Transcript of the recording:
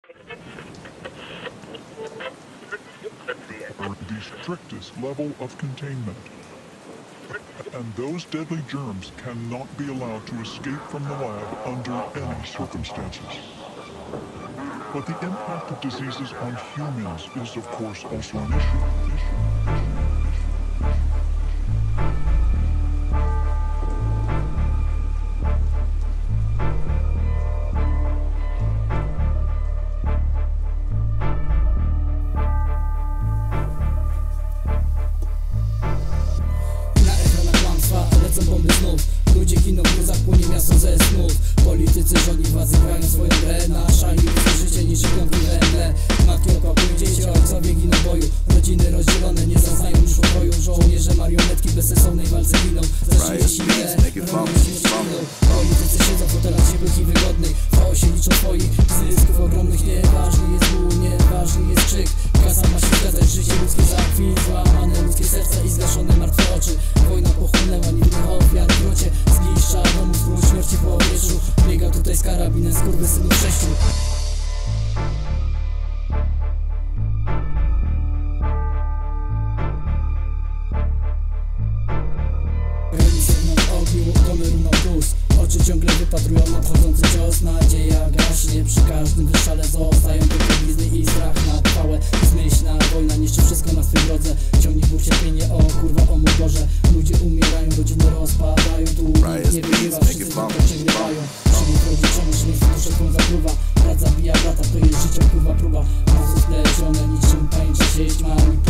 The strictest level of containment. And those deadly germs cannot be allowed to escape from the lab under any circumstances. But the impact of diseases on humans is, of course, also an issue. Bomby znów, ludzie giną, gdy zapłonie miasto ze snów. Politycy rządzi władzy grają swoją grę. Nasza i ludzkie życie niczym węgle. Matki opakują dzieci, a ojcowie giną w boju. Rodziny rozdzielone, nie zaznają już pokoju. Żołnierze marionetki w bezsensownej walce giną. Za życie silne, politycy siedzą w fotelach ciepłych i wygodnych. W chaosie liczą swoich zysków ogromnych. Nieważny jest ból, nieważny jest krzyk. Kasa ma się zgadzać, życie ludzkie za kwit. Złamane ludzkie serca i zgaszone martwe oczy. Wojna pochłonęła niewinnych ofiar w grocie. Zniszcza domów, wróć śmierci po powietrzu. Biega tutaj z karabinem skurwysynów 6. Domy runą plus. Oczy ciągle wypatrują nadchodzący cios. Nadzieja gaśnie przy każdym wystrzale. Zostają tylko blizny i strach na trwałe. Zmyślna wojna niszczy wszystko na swym drodze. Ciągnie ból cierpienie, o kurwa, o mój Boże. Ludzie umierają, rodziny rozpadają. Tu nie wygrywa, wszyscy tylko przegrywają. Przymóg rodziczom, śmierć duszę twą zapluwa. Brat zabija brata, to jest życie, kurwa próba. Masy splecione niczym pajęcie sieć.